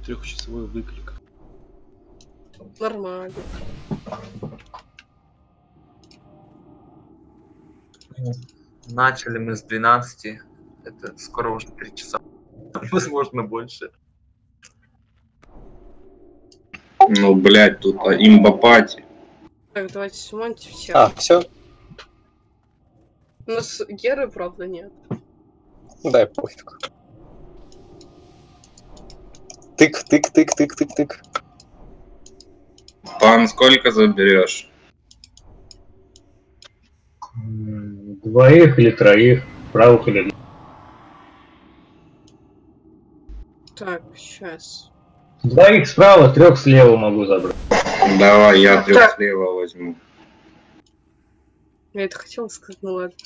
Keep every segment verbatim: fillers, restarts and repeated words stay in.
трехчасовой выклик. Нормально. Начали мы с двенадцати. Это скоро уже три часа. Возможно, больше. Ну, блядь, тут а, имба-пати. Так, давайте сумоньте все. А, все? У нас Геры, правда, нет. Дай пофиг. Тык, тык, тык, тык, тык, тык. Пан, сколько заберешь? Двоих или троих, правых или... Так, сейчас. Двоих справа, трех слева могу забрать. Давай, я трех слева возьму. Я это хотела сказать, ну ладно.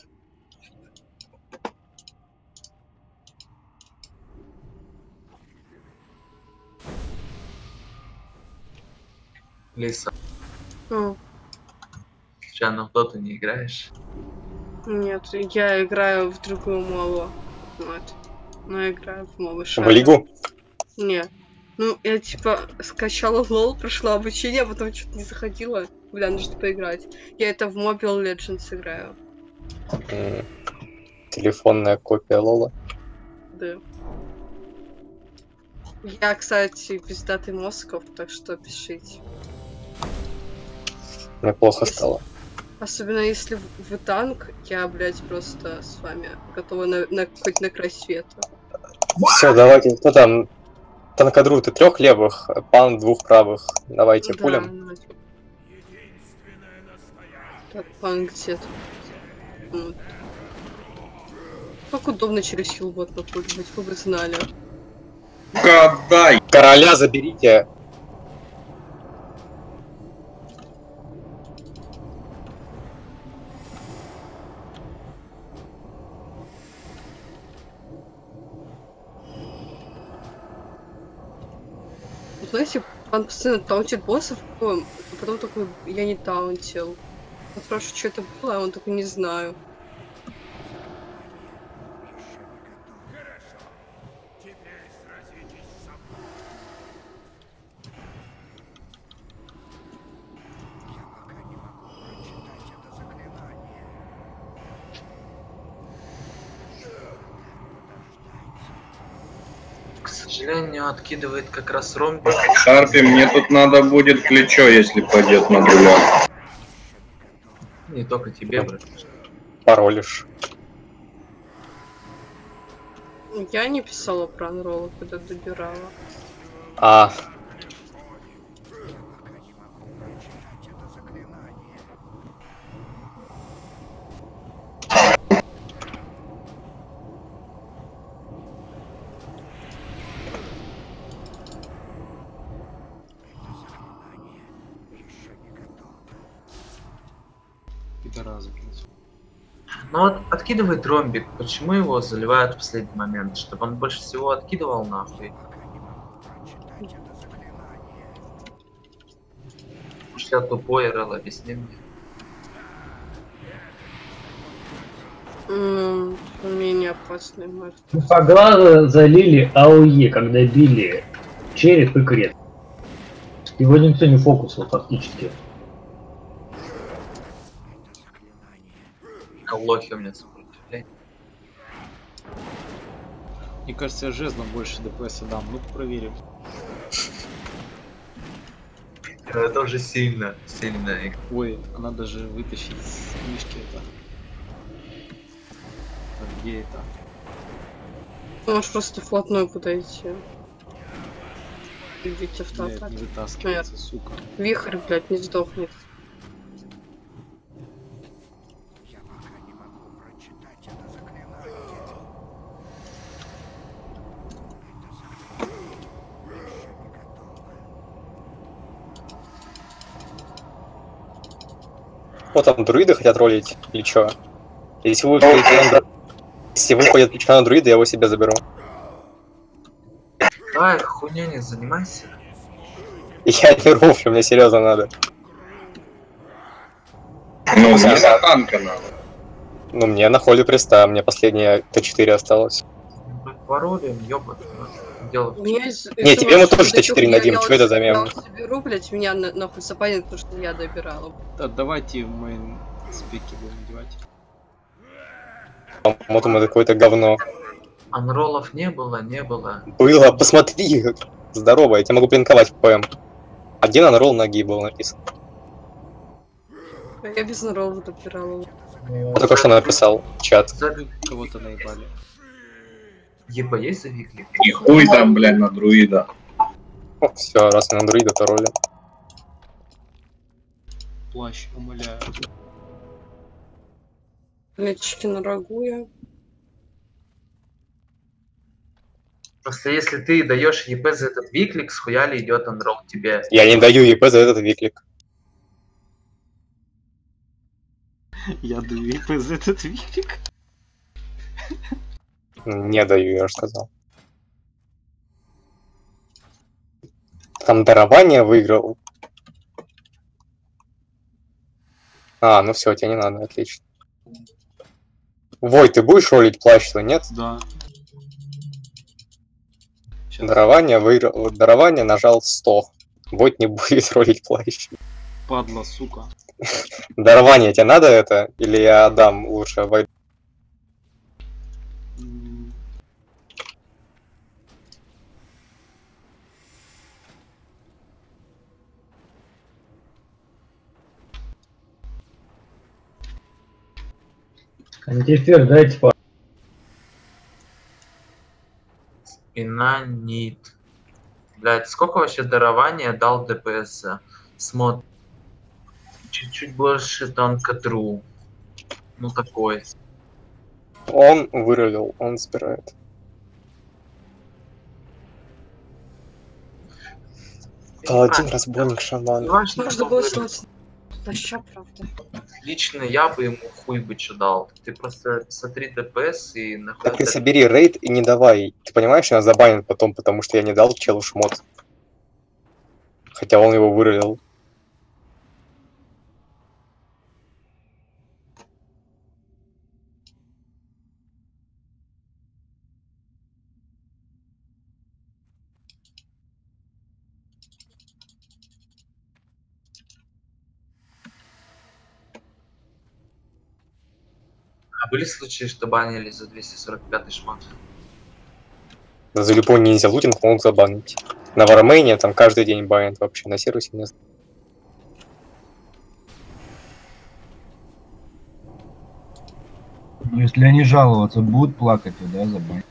Лиса, О, случайно в доту не играешь? нет, я играю в другую мову. Вот. Но я играю в мову В лигу? Не. Ну, я типа скачала лол, прошла обучение, а потом что-то не заходила. Бля, нужно поиграть. Я это в Mobile Legends играю. М, Телефонная копия Лола. Да. Я, кстати, пиздатый Москов, так что пишите. Мне плохо Если- стало. Особенно если вы танк, я, блядь, просто с вами готова на, на хоть на край света. Все, давайте. Кто там? Танкадру, ты трех левых, пан двух правых. Давайте Да, пулем. ну, так, пан где-то. Вот. Как удобно через хилбот напугивать, вы бы знали. Отдай! Короля заберите. Знаете, он постоянно таунтит боссов, а потом такой, я не таунтил. Я спрашиваю, что это было, а он такой, не знаю. К сожалению, откидывает как раз ромбик. Шарпи, мне тут надо будет плечо, если пойдет на дуля. Не только тебе, брат. Паролишь. Я не писала про анролла, когда добирала. А, Пидорас, блядь. Ну вот откидывает ромбик. Почему его заливают в последний момент? Чтобы он больше всего откидывал нахуй. Может, я тупой, Рэл, объясни мне. Ну, менее опасный может. Ну, по глазу залили АОЕ, когда били череп и крест. Его никто не фокусил фактически. Лохи у меня сопротивляют. Мне кажется, я жезлом больше ДПСа дам. Ну-ка проверим. Это уже сильно, сильно. Ой, а надо же вытащить с книжки это. Так, где это? Можешь просто вплотную подойти. Идите в Блядь, толпу. не вытаскивается, сука. Вихрь, блядь, не сдохнет. вот там друиды хотят ролить или чё? Если вы ходите на, если вы ходите плечо на друида, я его себе заберу. Давай, хуйня не занимайся. Я не руфлю, мне серьезно надо. Ну, мне на танка надо. Ну, мне на холле приста, мне последняя Т четыре осталось. Паролем, ёбаться. Делать. Меня из- Не, из-за тебе мы того, тоже что Т четыре я- дадим, я что вот- это за мем? Я вот соберу, блядь, меня на- нахуй запанят, потому что я добирала. Да, давайте мы спеки будем делать. Вот это какое-то говно. Анролов не было, не было. Было, посмотри. Здорово, я тебя могу плинковать в ПМ. Один анролл ноги был написан. Я без нарова добирала. Я только что написал в чат. Зави- Кого-то наебали. Еба есть завикли? И хуй там, блядь, на друида. Все, раз я на друида, то роли. Плащ, умоляю. Лечки на рагу я. Просто если ты даешь ЕП за этот виклик, схуяли идет анрол тебе. Я не даю ЕП за этот виклик. Я даю ИП за этот виклик. Не даю, я же сказал. Там дарование выиграл. А, ну все, тебе не надо, отлично. Вой, ты будешь ролить плащ, нет? Да. Сейчас. Дарование выиграл. Дарование нажал сто. Войт не будет ролить плащ. Падла, сука. Дарование тебе надо это? Или я отдам лучше Войт? М, Антифер, дайте по... Инанит. Блять, сколько вообще дарования дал ДПС? Смотри. Чуть-чуть больше танка тру. Ну такой. Он выролил, он собирает. Паладин, разбойник, шаман. Важно, Можно было снять плаща, правда. Лично я бы ему хуй бы чё дал. Ты просто смотри ДПС и нахуй. Так ты собери рейд и не давай. Ты понимаешь, что нас забанят потом, потому что я не дал челу шмот. Хотя он его выролил. А были случаи, что банили за двести сорок пятый шмот? Да за любой ниндзя лутинг могут забанить. На Вармейне там каждый день банят вообще, на сервисе не знаю. Ну, если они жаловаться будут, плакать, то да, забанят.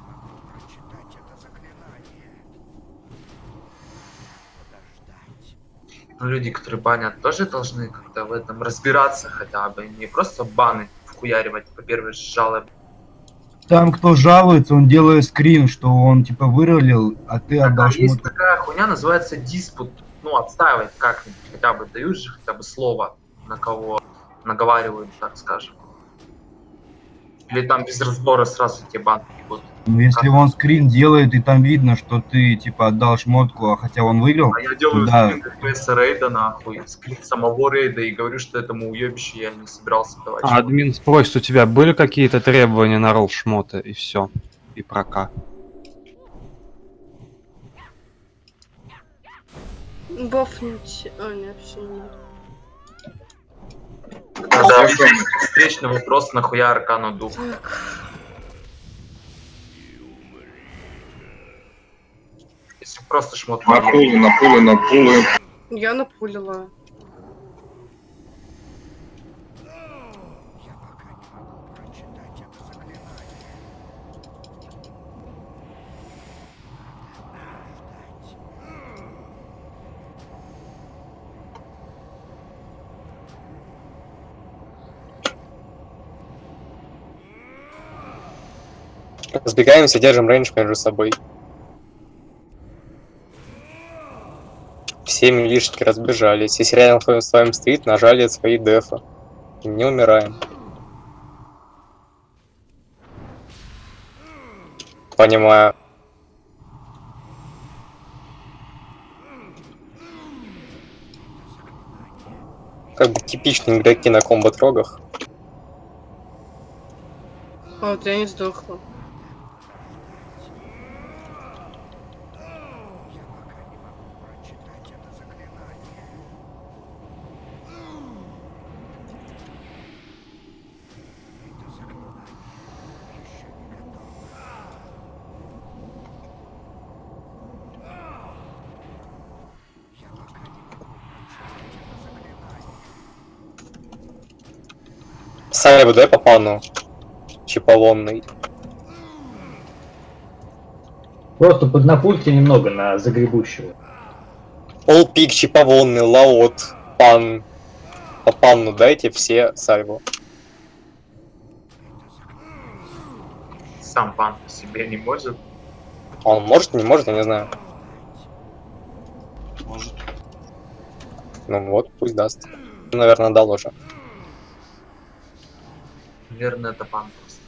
Ну, люди, которые банят, тоже должны как-то в этом разбираться хотя бы. Не просто баны вхуяривать по первой жалобе. Там, кто жалуется, он делает скрин, что он типа выролил, а ты А отдал есть шмотку. такая хуйня, называется диспут. Ну, отстаивать как-нибудь, хотя бы дают же хотя бы слово, на кого наговаривают, так скажем. Или там без разбора сразу тебе банки будут. Ну, если он скрин делает, и там видно, что ты типа отдал шмотку, а хотя он выиграл, А я делаю Да. скрин ДПС рейда нахуй, скрин самого рейда и говорю, что этому уебищу я не собирался давать. А админ спросит, у тебя были какие-то требования на ролл шмота, и все. И прока. Бафнуть. А, нет, все не надо. Надо встречный вопрос, нахуя Аркану дух. Так. Если просто шмот На пулы, на пулы, на пулы. Я напулила. Разбегаемся, держим рейндж между собой. Все милишники разбежались. Если рядом с вами стоит, нажали свои дефа. И не умираем. Понимаю. Как бы типичные игроки на комбат-рогах. А вот я не сдохла. Сайбу дай по пану. Чиполонный. Просто поднапульте немного на загребущего. Олпик, чиповонный, лаот, пан. По панну дайте все сайбу. Сам пан по себе не может. Он может, не может, я не знаю. Может. Ну вот, пусть даст. Наверное, дал уже. Наверное, это пан просто.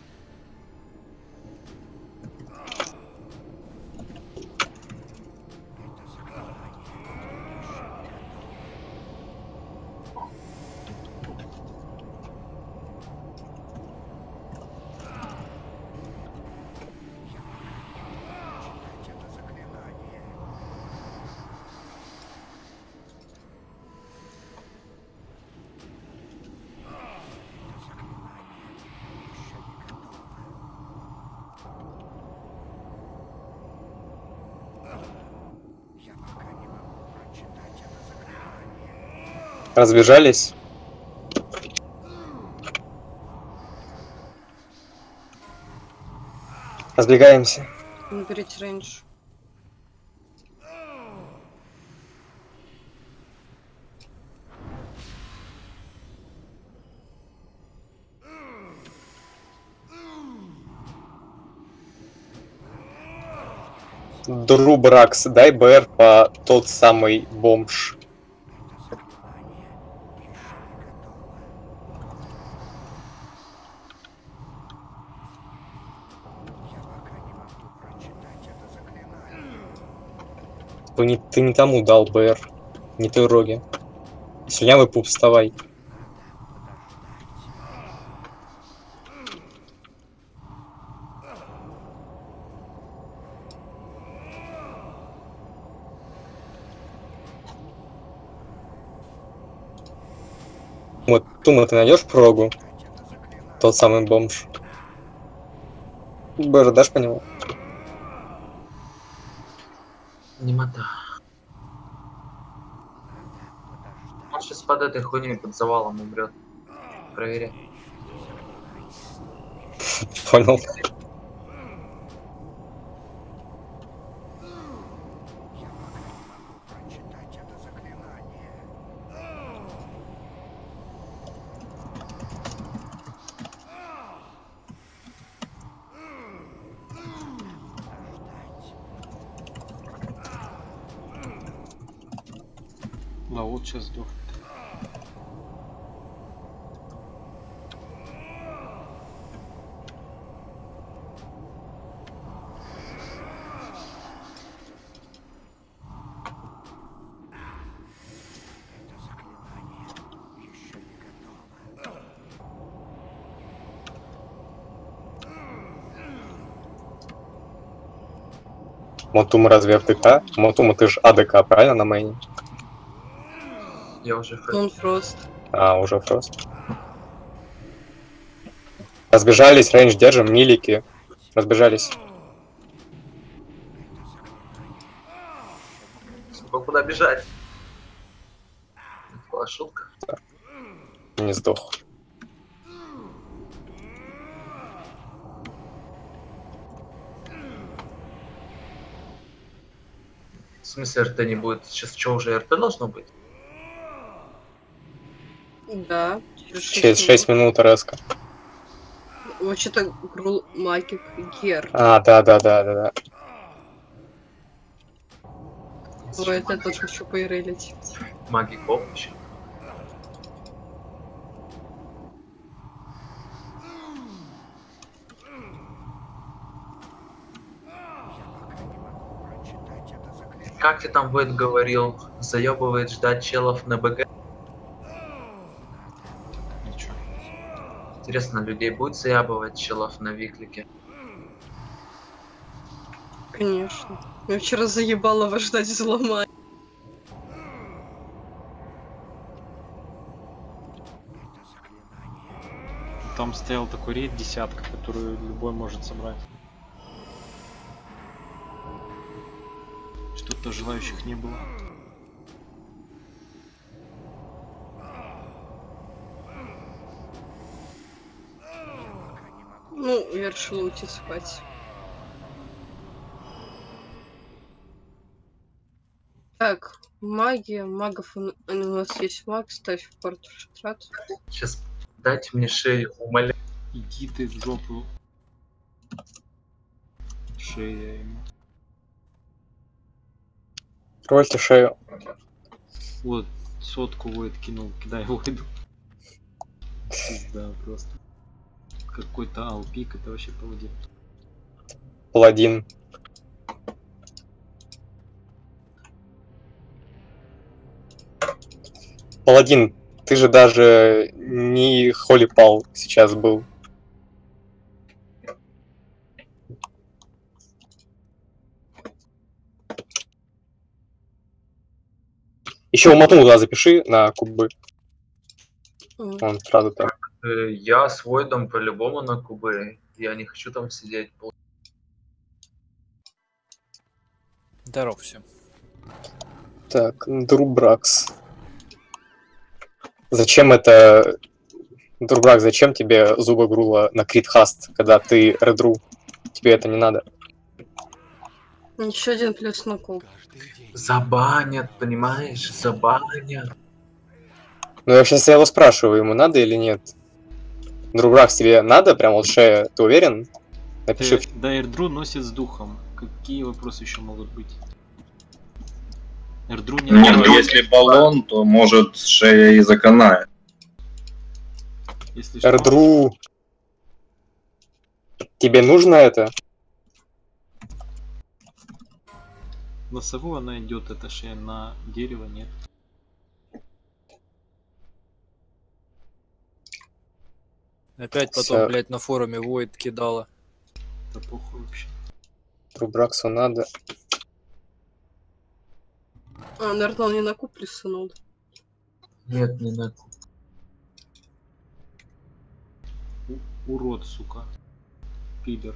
Разбежались. Разбегаемся. Наберите рейндж. Друбракс, дай БР по тот самый бомж. Ты не, ты не тому дал БР. Не той роге. Слюнявый пуп, вставай. Вот, Тума, ты найдешь прогу? Тот самый бомж. БР дашь по нему? Немота. Он сейчас под этой хуйней, под завалом умрет. Проверяй. Понял. Лаут сейчас сдохнет. Мотума разве АФТК? Мотума, ты же АДК, правильно, на мейне? Я уже Он фрост. А, уже фрост. Разбежались, рейндж держим, милики. Разбежались. Сука, куда бежать? Это была шутка. Не сдох. В смысле РТ не будет? Сейчас что, уже РТ должно быть? Да. Через шесть минут РСК. Вообще-то Грул Магик Гер. А, да, да, да, да, да. Ой, это тоже хочу поирелить. Маги коп еще. Как ты там Войд говорил, заебывает ждать челов на БГ? Ничего. Интересно, людей будет заебывать челов на Виклике? Конечно. Я вчера заебала вас ждать взломать. Там стоял такой рейд десятка, которую любой может собрать. Что-то желающих не было. я решила уйти спать. Так, магия, магов у у нас есть маг, ставь в порт шатрат. Сейчас дайте мне шею, умоляю. Иди ты в жопу. Шея ему. Рольте шею. Вот, сотку Войд кинул, кидай Войду. Да, просто. Какой-то алпик, это вообще паладин. Паладин. Паладин, ты же даже не холипал сейчас был. Еще умотнул туда запиши на кубы. Мгм. Он сразу там. Э, Я с Войдом по-любому на кубы. Я не хочу там сидеть. Здоров всем. Так, Друбракс. Зачем это... Друбрак, зачем тебе зуба грула на критхаст, когда ты редру? Тебе это не надо. Еще один плюс на куб. Забанят, понимаешь? Забанят. Ну я сейчас его спрашиваю, ему надо или нет. Друбракс, тебе надо? Прям вот шея, ты уверен? Напиши. Ты, да, Эрдру носит с духом. Какие вопросы еще могут быть? Эрдру не Не, ну открывает. если баллон, то может шея и заканает. Если что, Эрдру. Тебе нужно это? на сову она идет, эта шея, на дерево нет. Опять потом, Всё. блядь, на форуме Void кидала. Да похуй вообще. Друбраксу надо. А, наверное, он не на куб плюсанул. Нет, не на куб. У- урод, сука. Пидор.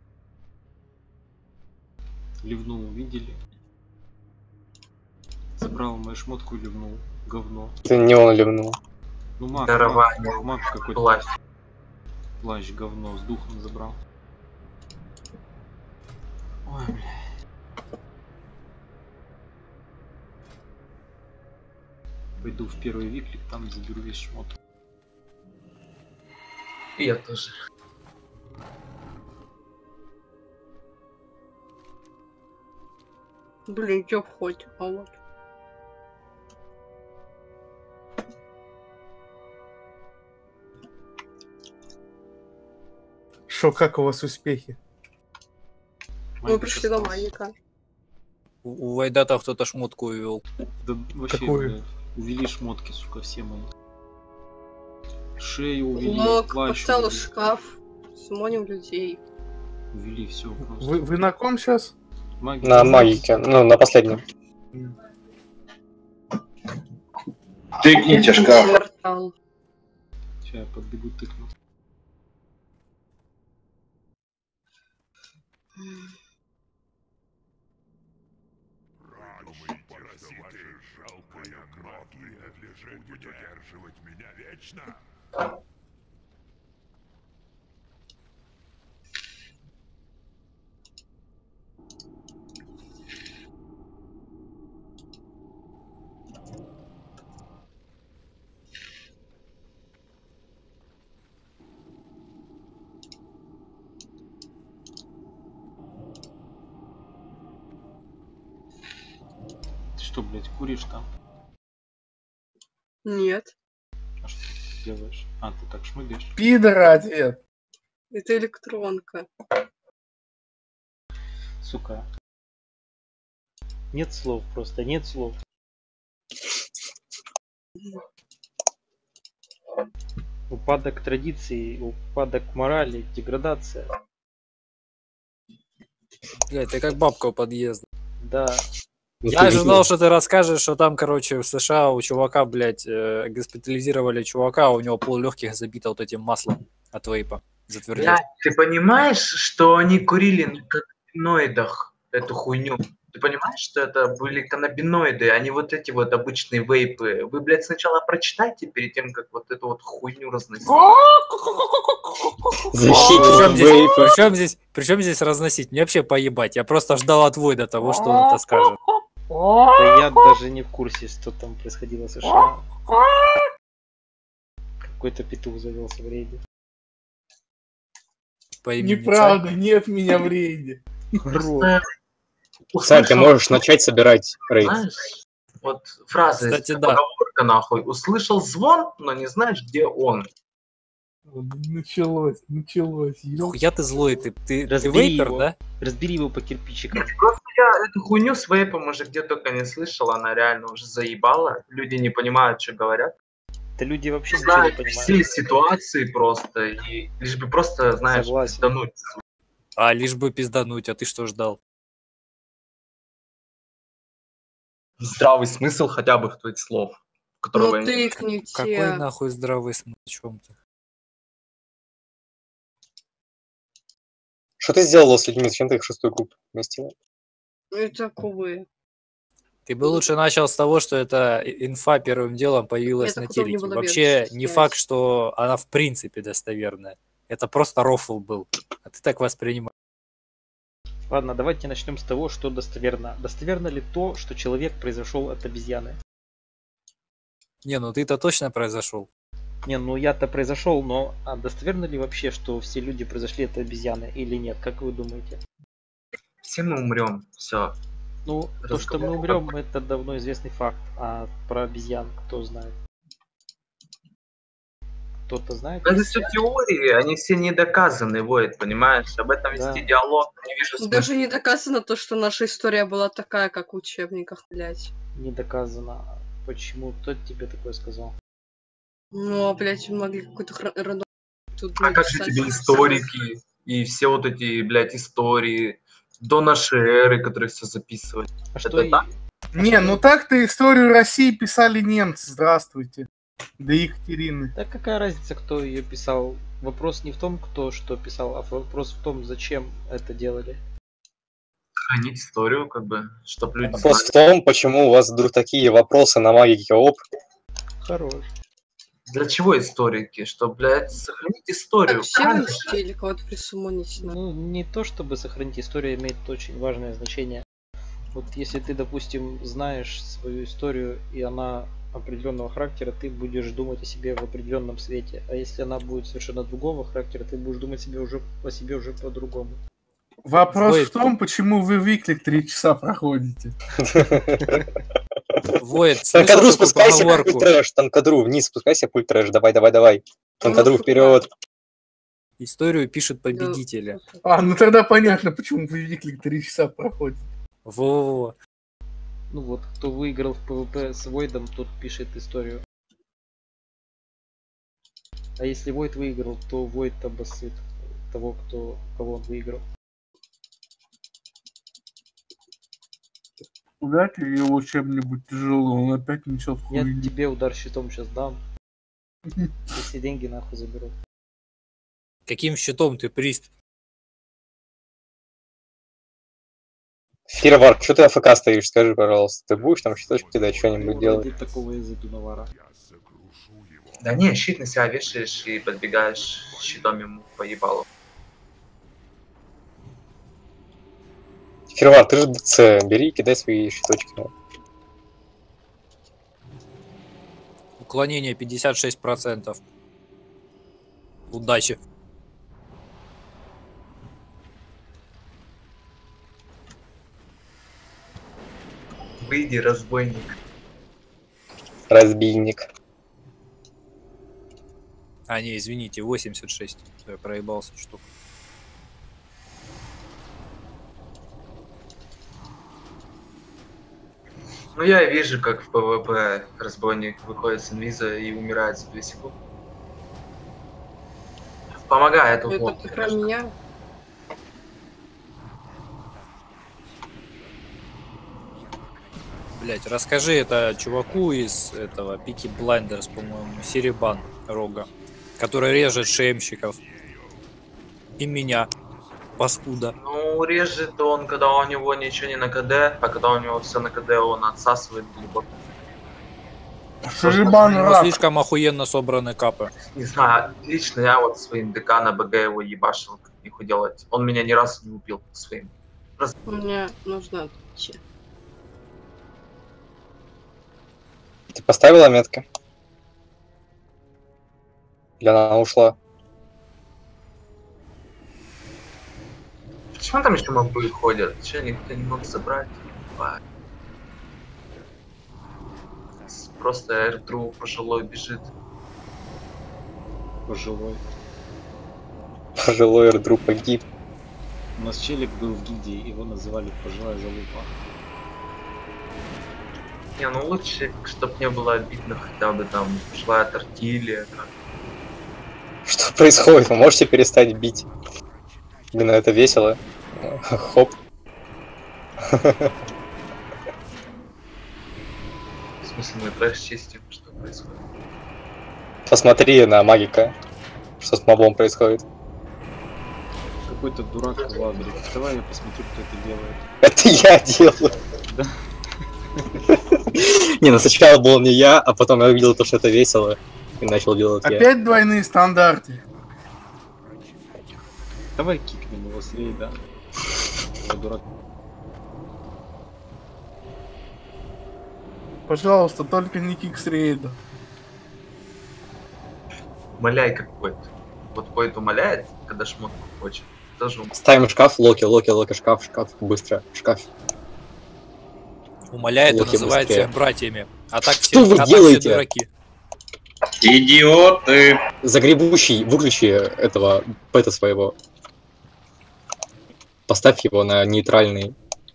Ливнул, видели? Забрал мою шмотку и ливнул. Говно. Ты не он ливнул. Ну маг, Дарование. маг, маг какой-то. Плащ. Плащ говно с духом забрал. Ой, бля. Пойду в первый виклик, там заберу весь шмот. И я тоже. Блин, чё хоть? А вот. Шо, как у вас успехи? Мы пришли до магика. У, у Вайдата кто-то шмотку увел. Да вообще, Какую? блядь, увели шмотки, сука, все мои. Шею увели, Лок, плащ поставил увели. шкаф. Сумоним людей. Увели все просто. Вы, вы на ком сейчас? Маги. На магике, ну на последнем. Тыкните шкаф. Портал. Сейчас я подбегу, тыкну. Ты что, блядь, куришь там? Нет. А что ты делаешь? А, ты так шмыгаешь? Пидора ответ. Это электронка. Сука. Нет слов, просто нет слов. Упадок традиций, упадок морали, деградация. Блядь, ты как бабка у подъезда. Да. Ну, Я ты ожидал, видел? что ты расскажешь, что там, короче, в США у чувака, блядь, э, госпитализировали чувака, а у него пол легких забито вот этим маслом от вейпа. Затвердел. Блядь, ты понимаешь, что они курили на канабиноидах эту хуйню? Ты понимаешь, что это были каннабиноиды, а не вот эти вот обычные вейпы? Вы, блядь, сначала прочитайте перед тем, как вот эту вот хуйню разносить. Причем здесь, причем здесь, причем здесь разносить? Мне вообще поебать. Я просто ждал отвой до того, что он это скажет. Да я даже не в курсе, что там происходило в США. Какой-то петух завелся в рейде. По имени Неправда, Царь. нет меня в рейде. Царь, ты можешь начать собирать рейд. Знаешь, вот фраза, Кстати, есть да. поговорка, нахуй. Услышал звон, но не знаешь, где он. Началось, началось. ёп. Я ты злой, ты, ты, ты Разбери вейпер, его. да? Разбери его по кирпичикам. Просто я эту хуйню с вейпом уже где только не слышал, она реально уже заебала. Люди не понимают, что говорят. Да люди вообще Не ничего не знают понимают. все ситуации просто, и лишь бы просто, знаешь, Согласен. пиздануть. А, лишь бы пиздануть, а ты что ждал? Здравый смысл хотя бы в твоих слов, которого Ну я не- тыкните. Какой нахуй здравый смысл в чем-то? Что ты сделала с людьми? Зачем ты их в шестую группу вместила? Это кубы. Ты бы лучше начал с того, что эта инфа первым делом появилась Это на потом не телеке. было Вообще версии не снять. факт, что она в принципе достоверная. Это просто рофл был. А ты так воспринимаешь. Ладно, давайте начнем с того, что достоверно. Достоверно ли то, что человек произошел от обезьяны? Не, ну ты-то точно произошел. Не, ну я-то произошел, но а достоверно ли вообще, что все люди произошли от обезьяны или нет? Как вы думаете? Все мы умрем, все. Ну, то, что мы Разговор умрем, такой. это давно известный факт. А про обезьян кто знает? Кто-то знает? Это все теории, они все не доказаны, Войт, понимаешь? Об этом Да. вести диалог, не вижу смысла. Даже не доказано то, что наша история была такая, как в учебниках, блядь. Не доказано. Почему? Кто тебе такое сказал? Ну, а, блядь, могли какой-то хра- рандом тут А как же написать. тебе историки и все вот эти, блядь, истории до нашей эры, которые все записывают? А Это что и- так? Не, ну так-то историю России писали немцы, здравствуйте. До Екатерины. Да какая разница, кто ее писал? Вопрос не в том, кто что писал, а вопрос в том, зачем это делали. Хранить историю, как бы, чтобы люди Вопрос в знали. том, почему у вас вдруг такие вопросы на магике оп. Хорош. Для чего историки? Чтобы, блядь, сохранить историю. Так, все Правильно? вы или кого-то присумонить надо. Ну, не то чтобы сохранить, история имеет очень важное значение. Вот если ты, допустим, знаешь свою историю, и она определенного характера, ты будешь думать о себе в определенном свете. А если она будет совершенно другого характера, ты будешь думать себе уже, о себе уже по-другому. Вопрос Войт. в том, почему вы виклик три часа проходите. Воет, слышал Танкадру, такую спускайся, поговорку? пульт трэш. Танкадру, вниз спускайся, пульт трэш. Давай, давай, давай. Танкадру, Ну, вперед. Историю пишут победители. А, ну тогда понятно, почему вы виклик три часа проходите. Во-во-во. Ну вот, кто выиграл в ПВП с Войдом, тот пишет историю. А если Войд выиграл, то Войд обоссыт того, кто, кого он выиграл. Удать ли его чем-нибудь тяжелым, он опять несет Я хуйню. тебе удар щитом сейчас дам. И все деньги нахуй заберу. Каким щитом ты, прист? Фирварк, что ты АФК стоишь, скажи, пожалуйста. Ты будешь там щиточек кидать, что-нибудь делать? Ради такого языка навара. Да не, щит на себя вешаешь и подбегаешь щитом ему по ебалу. Фирварк, ты же ДЦ, бери и кидай свои щиточки. Уклонение пятьдесят шесть процентов. Удачи. Выйди, разбойник. Разбийник. А, не, извините, восемьдесят шесть. Я проебался штук. Ну я вижу, как в ПВП разбойник выходит с инвиза и умирает за две секунды. Помогает Это углом. ты про меня? Блять, расскажи это чуваку из этого Пики Блайндерс, по-моему, Серебан Рога, который режет шемщиков. И меня. Паскуда. Ну, режет он, когда у него ничего не на КД, а когда у него все на КД, он отсасывает глубоко. Шижибан У него рак. слишком охуенно собраны капы. Не знаю, лично я вот своим ДК на БГ его ебашил, как нихуя делать. Он меня ни разу не убил своим. Мне нужно отвечать. Ты поставила метки? Или она ушла? Почему там еще мобы ходят? Че, никто не мог забрать? Ебать. Просто Эртру пожилой бежит. Пожилой. Пожилой Эрдру погиб. У нас челик был в гильдии, его называли пожилая залупа. Не, ну лучше, чтоб не было обидно, хотя бы там пожилая тортилья. Что происходит? Вы можете перестать бить? Блин, это весело. Хоп. В смысле, мы трэш чистим, что происходит? Посмотри на магика. Что с мобом происходит. Какой-то дурак в лагере. Давай я посмотрю, кто это делает. Это я делаю. Да? Не, ну сначала был не я, а потом я увидел то, что это весело. И начал делать я. Опять двойные стандарты. Давай кикнем его с рейда. Я дурак. Пожалуйста, только не кик с рейда. Умоляй какой-то. Вот поэт умоляет, когда шмотку хочет. Тоже ум- Ставим шкаф, локи, локи, локи, шкаф, шкаф, быстро, шкаф. Умоляет и Локи называет быстрее. всех братьями. А так Что все, вы а так делаете? все дураки. Идиоты! Загребущий, выключи этого пэта своего. Поставь его на нейтральный.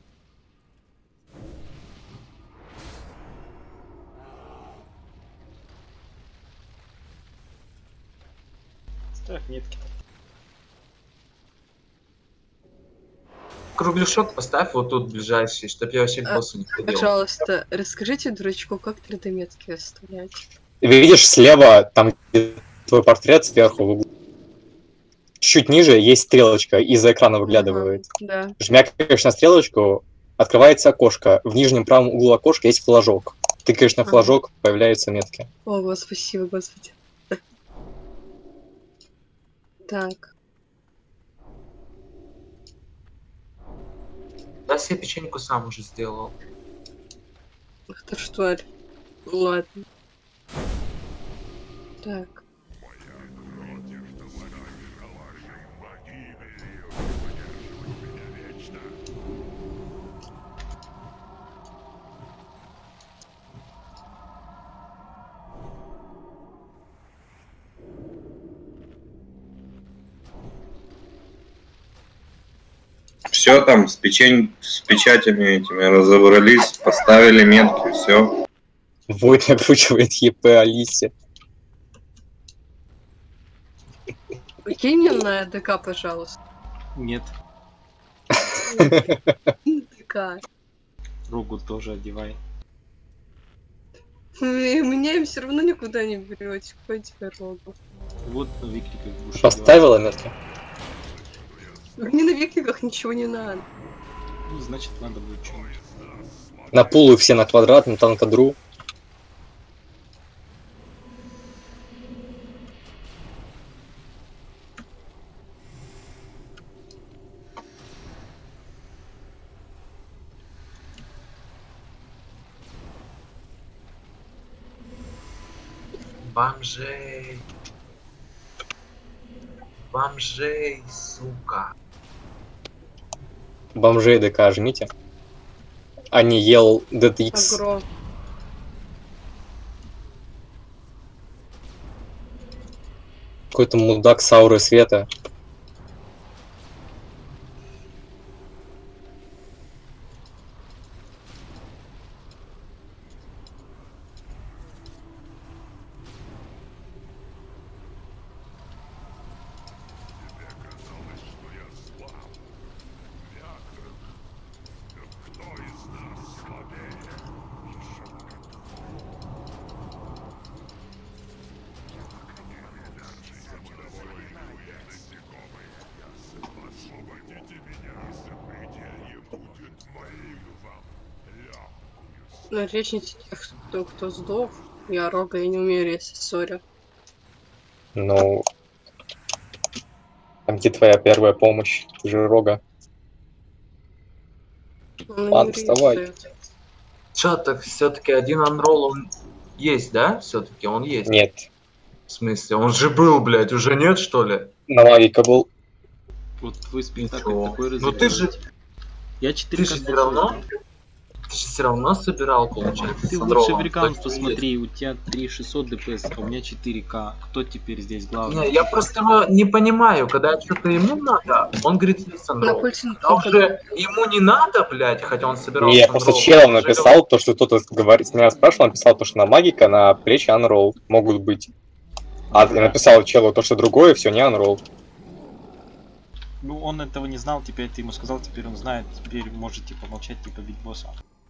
Ставь метки. Кругляшок поставь вот тут ближайший, чтоб я вообще к А, боссу не ходил. Пожалуйста, расскажите дурачку, как три дэ метки оставлять. Видишь слева, там где твой портрет сверху в углу. Чуть ниже есть стрелочка, из-за экрана выглядывает. Да. Жмякаешь на стрелочку, открывается окошко. В нижнем правом углу окошка есть флажок. Тыкаешь на Ага. флажок, появляются метки. О, вот, спасибо, господи. Так. Да, себе печеньку сам уже сделал. Ах ты что ли. Ладно. Так. Все там с, печень... с печатями этими разобрались, поставили метки, все. Войт накручивает ЕП Алисе. Кинь мне на ДК, пожалуйста. Нет. ДК. Ругу тоже одевай. Меня все равно никуда не берете. Какой тебе рогу? Вот на викликах будешь Поставила метки? Мне на викликах ничего не надо. одевать. Ну, значит, надо будет что-нибудь. На пулы все на квадрат, на танкадру. Бомжей. Бомжей, сука. Бомжей ДК жмите. А не ел Дэд Икс. Агро. Какой-то мудак с аурой света. Но речь не тех, кто, кто сдох. Я рога, я не умею резать, сори. Ну, а где твоя первая помощь? Ты же рога. Он Ладно, не вставай. резает. Чё, так все-таки один анролл он есть, да? Все-таки он есть. Нет. В смысле, он же был, блядь, уже нет, что ли? На магика был. Вот твой спектакль Ничего. такой Ну ты же, разыгрываете. Я ты четыре же ка все равно, создал. ты же все равно собирал, получается, Ты с лучше в анроллом. рекам Точно есть. посмотри, у тебя три тысячи шестьсот ДПС, а у меня четыре ка. Кто теперь здесь главный? Не, я просто его не понимаю, когда что-то ему надо, он говорит, есть На анролл. пульсе Когда уже ему не надо, блядь, хотя он собирал Не, с я просто анроллом, челом он уже написал то, что кто-то говорит, меня спрашивал, написал то, что на магика, на плечи анролл могут быть. А я написал челу то, что другое, все не анролл. Ну, он этого не знал, теперь ты ему сказал, теперь он знает, теперь может типа молчать, типа бить босса.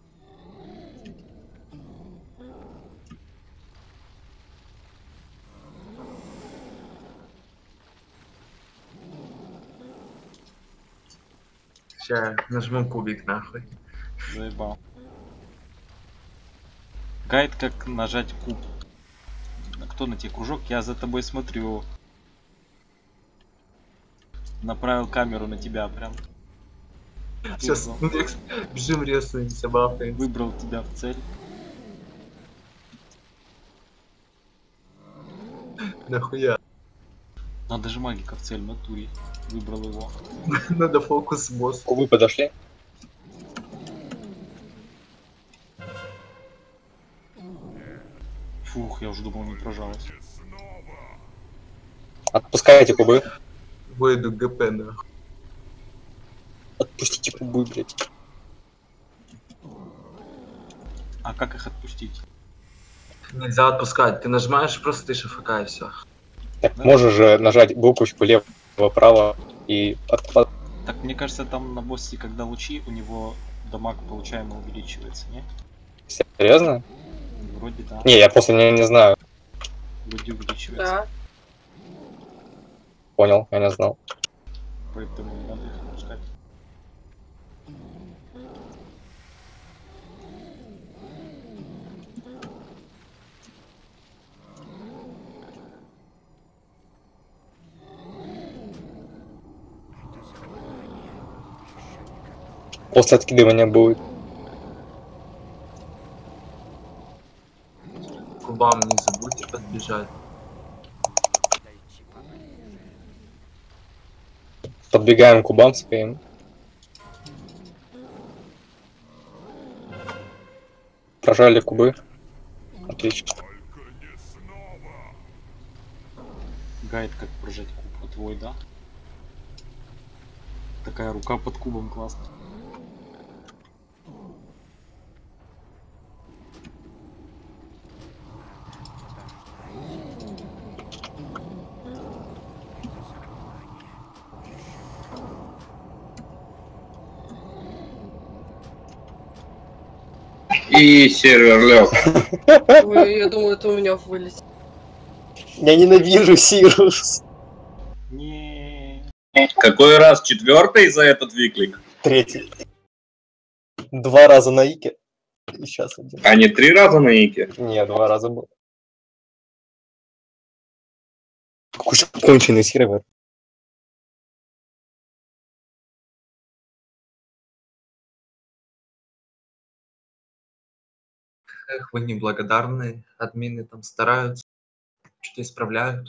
Сейчас нажму кубик нахуй. Заебал. Гайд, как нажать куб. Кто на тебе кружок? Я за тобой смотрю. Направил камеру на тебя прям. Сейчас бежим резаемся, бахаем. Выбрал тебя в цель. Нахуя? Надо же магика в цель, в натуре. Выбрал его. Надо фокус босс. Кубы подошли. Фух, я уже думал, не прожалось. Отпускайте кубы. Выйду ГП нахуй. Отпустите кубы, блядь. А как их отпустить? Нельзя отпускать, ты нажимаешь просто ты ШФК и все. Так, можешь же нажать буквочку лево-право и от... Так, мне кажется, там на боссе, когда лучи, у него дамаг получаемый увеличивается, не? Серьезно? Вроде да. Не, я просто не, не знаю. Вроде увеличивается. Да. Понял, я не знал. Поэтому не надо их отпускать. После откидывания будет. К кубам не забудьте подбежать. Подбегаем к кубам своим. Прожали кубы. Отлично. Гайд, как прожать куб, а твой, да? Такая рука под кубом классно. И сервер лег. Ой, я думаю, это у меня вылетит. Я ненавижу Сирус. Не. Какой раз? Четвертый за этот виклик? Третий. Два раза на Ике. И сейчас один. А не три раза на Ике? Не, два раза был. Какой же конченый сервер. Эх, вы неблагодарные. Админы там стараются, что-то исправляют.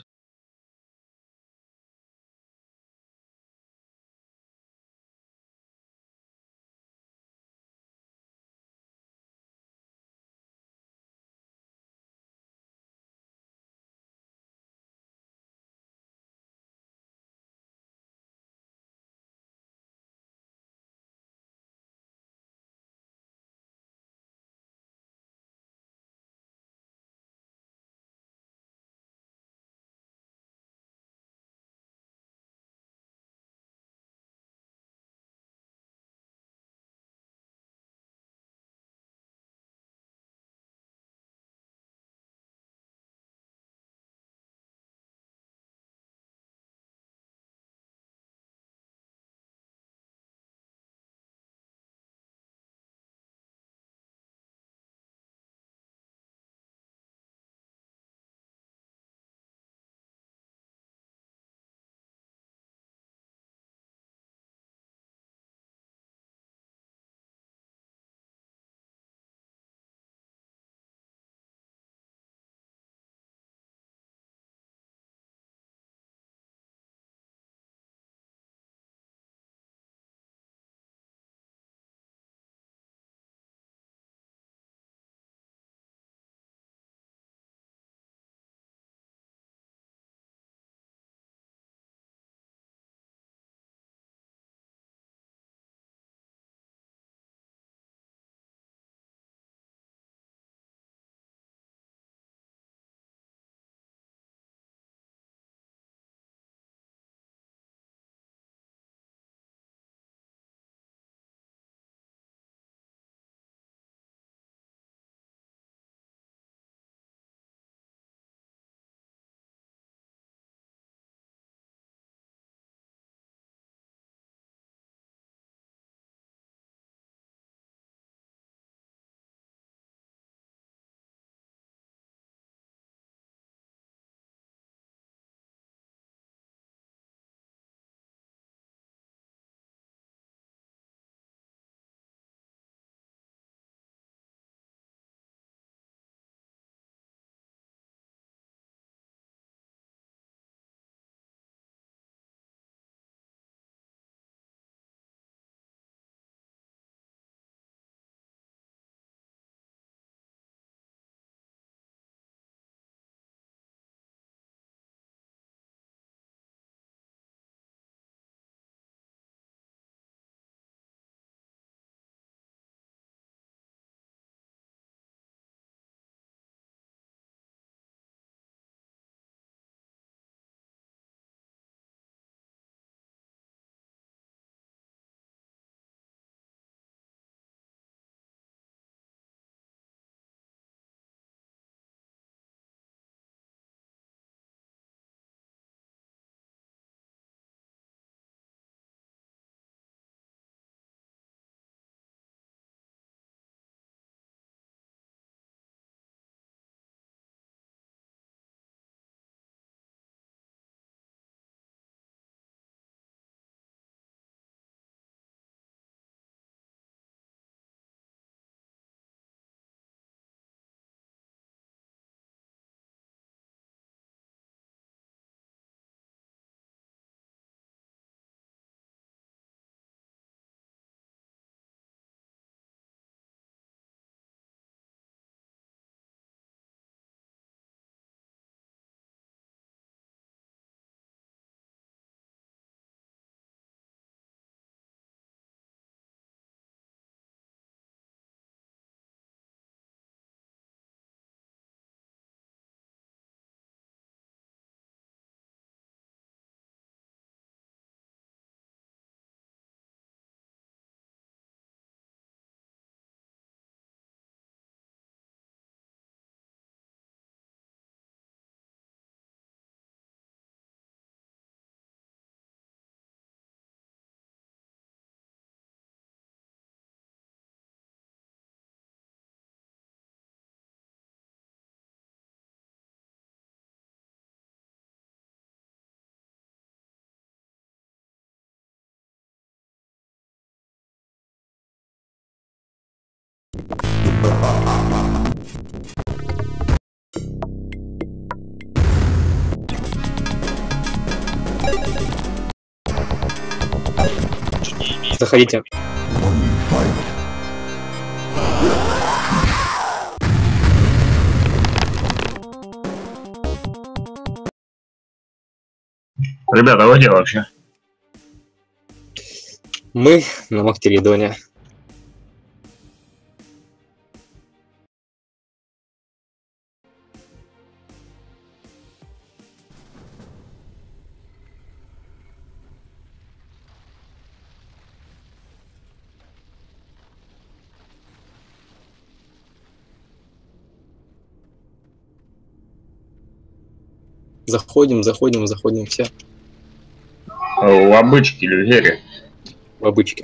Заходите. Ребята, а где вообще? Мы на Махтеридоне. Заходим, заходим, заходим все. В обычке или в вере? В обычке.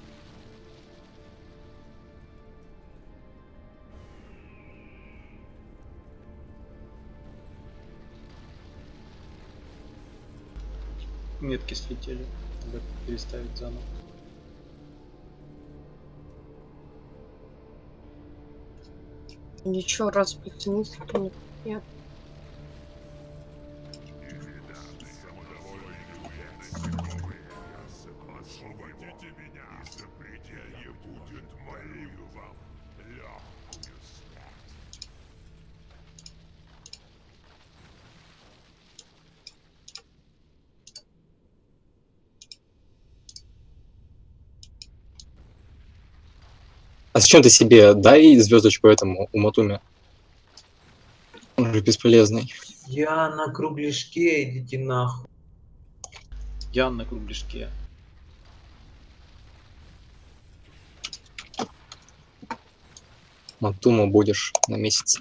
Метки слетели. Надо переставить заново. Ничего, раз не нет. А зачем ты себе дай звездочку этому Уматуме? Он же бесполезный. Я на кругляшке, идите нахуй. Я на кругляшке. Матума будешь на месяц.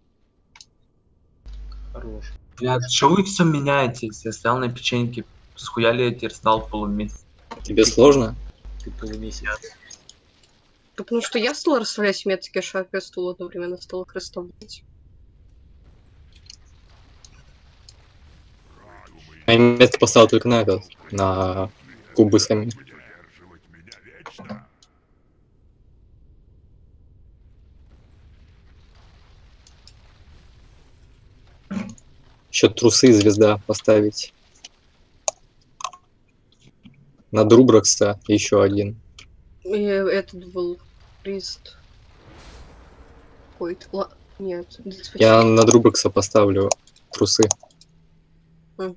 Хорош. Блядь, что вы все меняете? Я стоял на печеньке, схуяли я теперь стал полумесяц. Тебе сложно? Ты полумесяц. Да потому что я стала расставлять метки, что я стул одновременно стала расставлять. А я метки поставил только на этот, на кубы сами. Еще трусы и звезда поставить. На Друбракса еще один. И этот был прист. Ой, нет. Я на Друбракса поставлю трусы. Угу.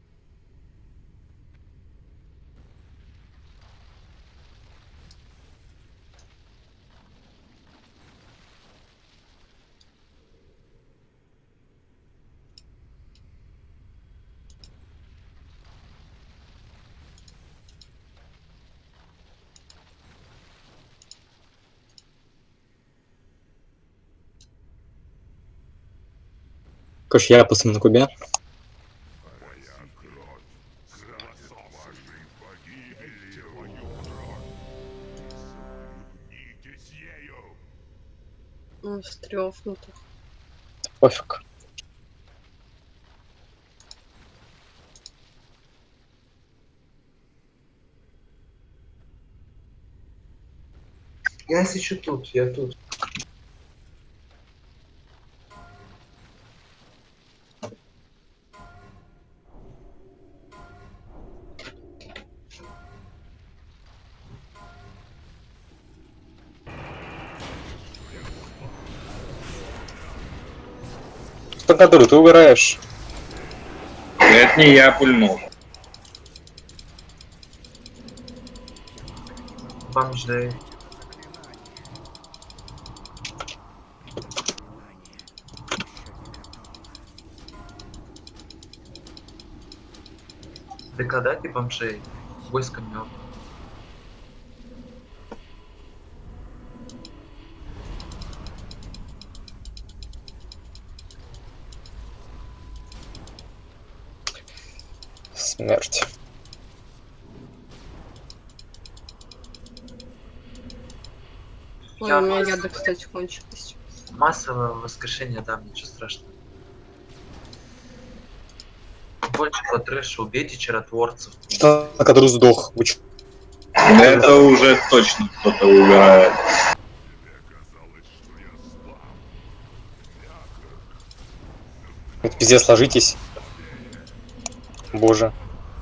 Кош, я посмотрю на кубе. Ну, с трёхнутых. Пофиг. Я сижу тут, я тут. Который ты убираешь? Это не я пульнул. Бомжей. Да когда ты бомжей? Войско мёртв. Смерть. Ой, у меня яды, кстати, кончились. Массовое воскрешение, да, ничего страшного. Больше по трэшу, убейте чаротворцев. Что, на который сдох? Вы чё? Это уже точно кто-то убирает. Это пиздец, ложитесь. Боже.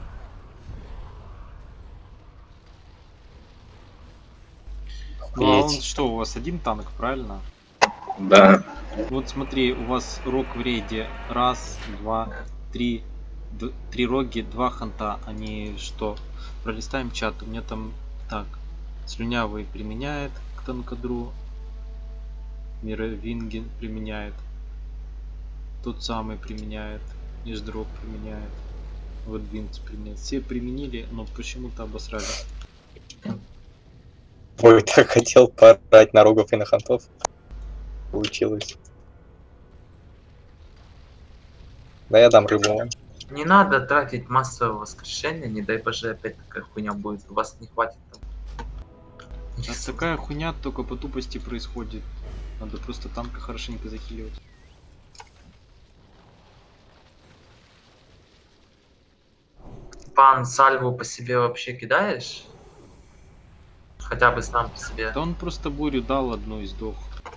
Ну а он Охуеть. что, у вас один танк, правильно? Да. Вот смотри, у вас рог в рейде. Раз, два, три. д- Три роги, два ханта. Они что? Пролистаем чат. У меня там так. Слюнявый применяет к танкадру. Мировинген применяет. Тот самый применяет. Ниждроп применяет. Вот Винкс применяет. Все применили, но почему-то обосрали. Ой, так хотел поорать на рогов и на хантов. Получилось. Да я дам рыбу. Не надо тратить массовое воскрешение, не дай боже опять такая хуйня будет. У вас не хватит там. А такая хуйня только по тупости происходит. Надо просто танка хорошенько захиливать. Пан, сальву по себе вообще кидаешь? Хотя бы сам по себе. Да он просто бурю дал одну и сдох.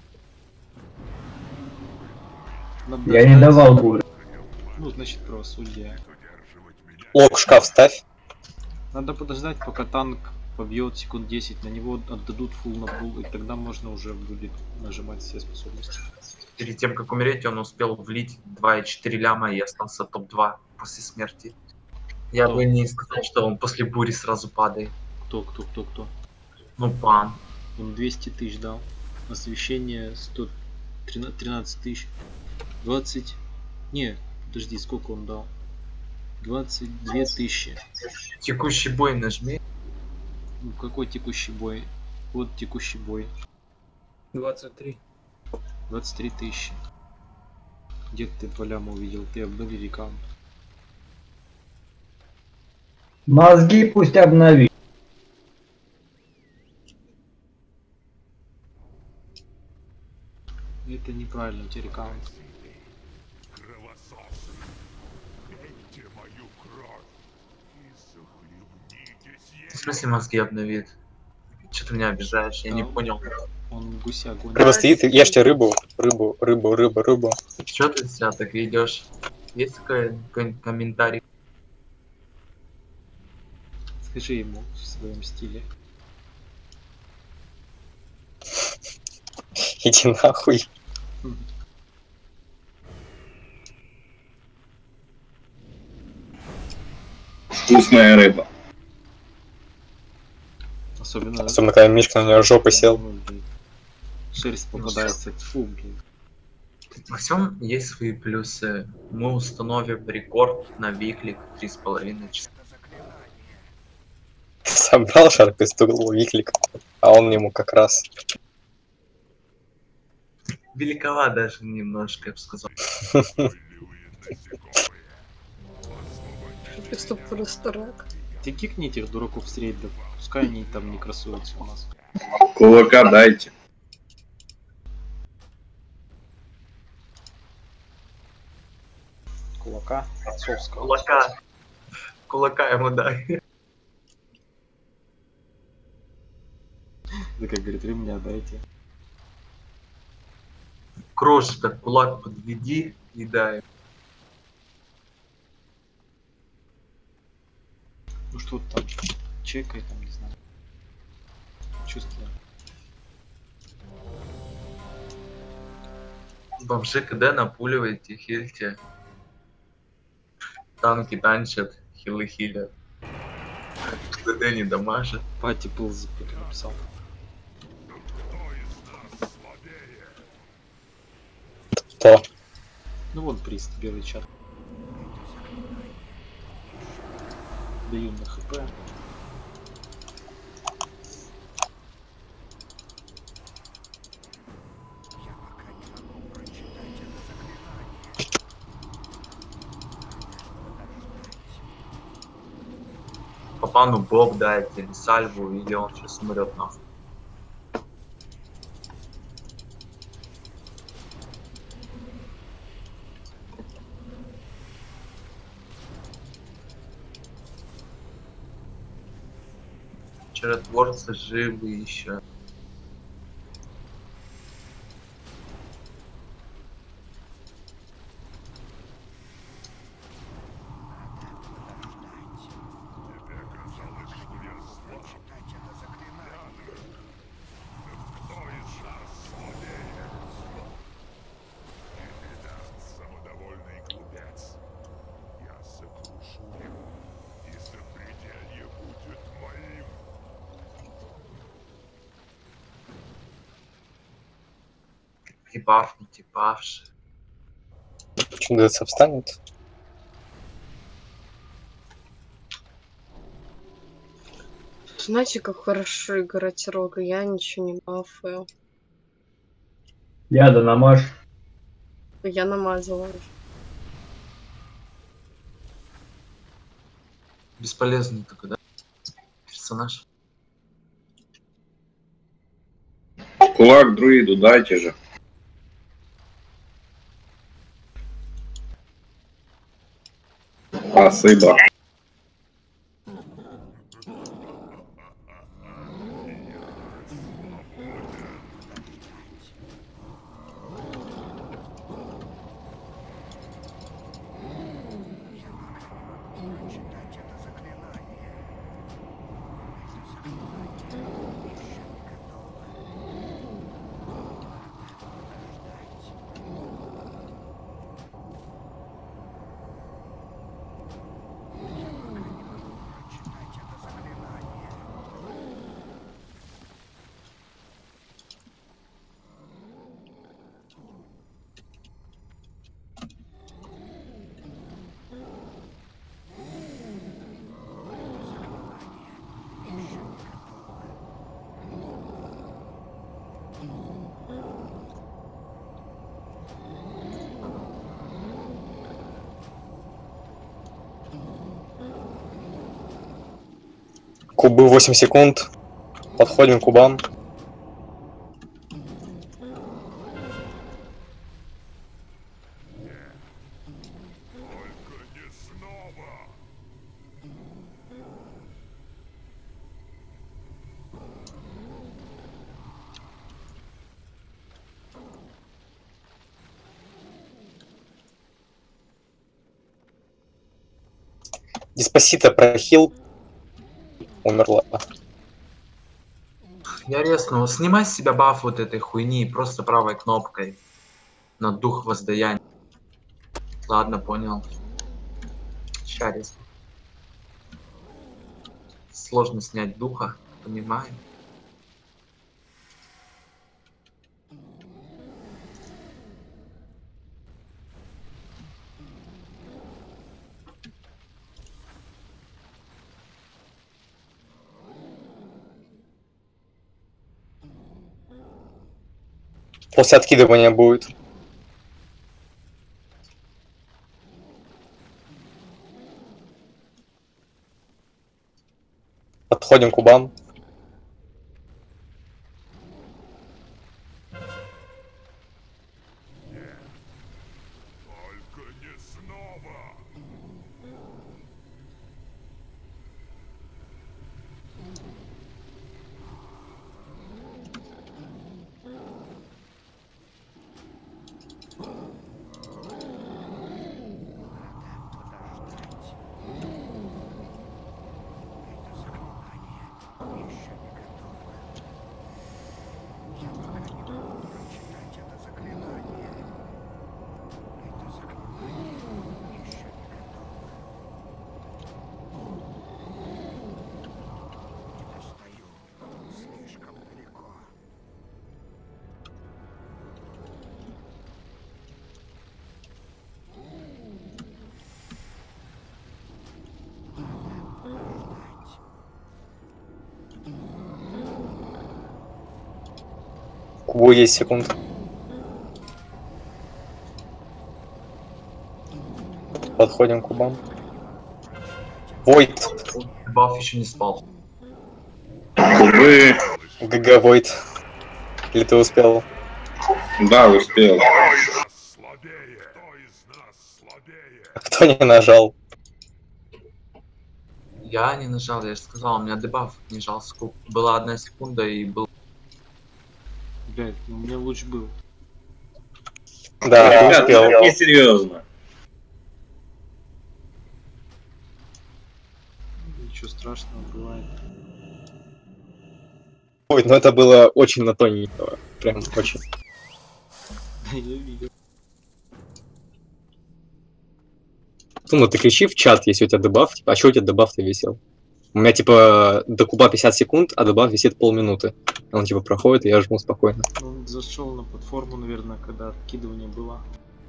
Надо Я не ждать. давал бурю. Ну, значит, правосудие. Лок, шкаф ставь. Надо подождать, пока танк побьет секунд десять, на него отдадут фул на пул, и тогда можно уже будет нажимать все способности. Перед тем, как умереть, он успел влить два и четыре ляма и остался топ два после смерти. Я Кто? бы не сказал, что он после бури сразу падает. Кто, кто, кто, кто? Ну, пан. Он двести тысяч дал. Освещение сто тринадцать тысяч. двадцать... Не, подожди, сколько он дал? двадцать две тысячи. Текущий бой нажми. Ну, какой текущий бой? Вот текущий бой. двадцать три. двадцать три тысячи. Где ты по ляму увидел? Ты обновили аккаунт. Мозги пусть обнови. Это неправильно, у тебя аккаунт. В смысле мозги обновит? Что ты меня обижаешь? Я не Да. понял. Он гуся гонит. Рыба стоит, ешьте рыбу. Рыбу, рыбу, рыбу, рыбу. Что ты себя так ведешь? Есть такой какой-нибудь комментарий? Скажи ему в своем стиле. Иди нахуй. Вкусная рыба. Особенно... Особенно, когда Мишка на нее жопой сел. Ну, блин. Шерсть попадается. Фу, блин. Во всем есть свои плюсы. Мы установим рекорд на виклик три с половиной часа. Собрал шарпистугл виклик, а он ему как раз. Великова даже немножко, я бы сказал. Это просто рак. Ты кикни этих дураков с рейда, пускай они там не красуются у нас. Кулака дайте. Кулака отцовского. Кулака. Кулака ему дай. Да как говорит, вы меня дайте. Крошка, кулак подведи и дай. Ну что там, чекай там, не знаю. Чувствую. Бомжи КД напуливайте, хильте. Танки танчат, хилы хилят. КД не дамажит. Пати был запутан, написал. Кто? Ну вон прист, белый чат. Даю на хп. Папану боб дайте, или сальву, или он сейчас умрет нахуй. Чаротворцы живы еще. бафнутый, бафший. Почему ДЦ встанет? Знаете, как хорошо играть рога? Я ничего не бафаю. Яда намажь. Я намазала. Бесполезный такой, да? Персонаж. Кулак друиду дайте же. Спасибо. Кубы восемь секунд. Подходим к кубам. Деспасито прохил. Умерла. Я резну. Снимай с себя баф вот этой хуйни просто правой кнопкой на дух воздаяния. Ладно, понял. Ща резну. Сложно снять духа, понимаю. После откидывания будет. Подходим к кубам. Кубу есть секунд. Подходим к кубам. Войд. Баф еще не спал. Кубы. ГГ Войд. Или ты успел? Да, успел. Кто не нажал? Я не нажал, я же сказал, у меня дебаф не жал скуп. Была одна секунда и был. Блять, ну у меня луч был. Да, Ребят, успел. это не серьезно. Ничего страшного бывает. Ой, ну это было очень на тоненького. Прям очень. Я видел. Ну, ты кричи в чат, если у тебя дебаф. Типа, а что у тебя дебаф-то висел? У меня типа до куба пятьдесят секунд, а дебаф висит полминуты. Он типа проходит, и я жму спокойно. Он зашел на платформу, наверное, когда откидывание было.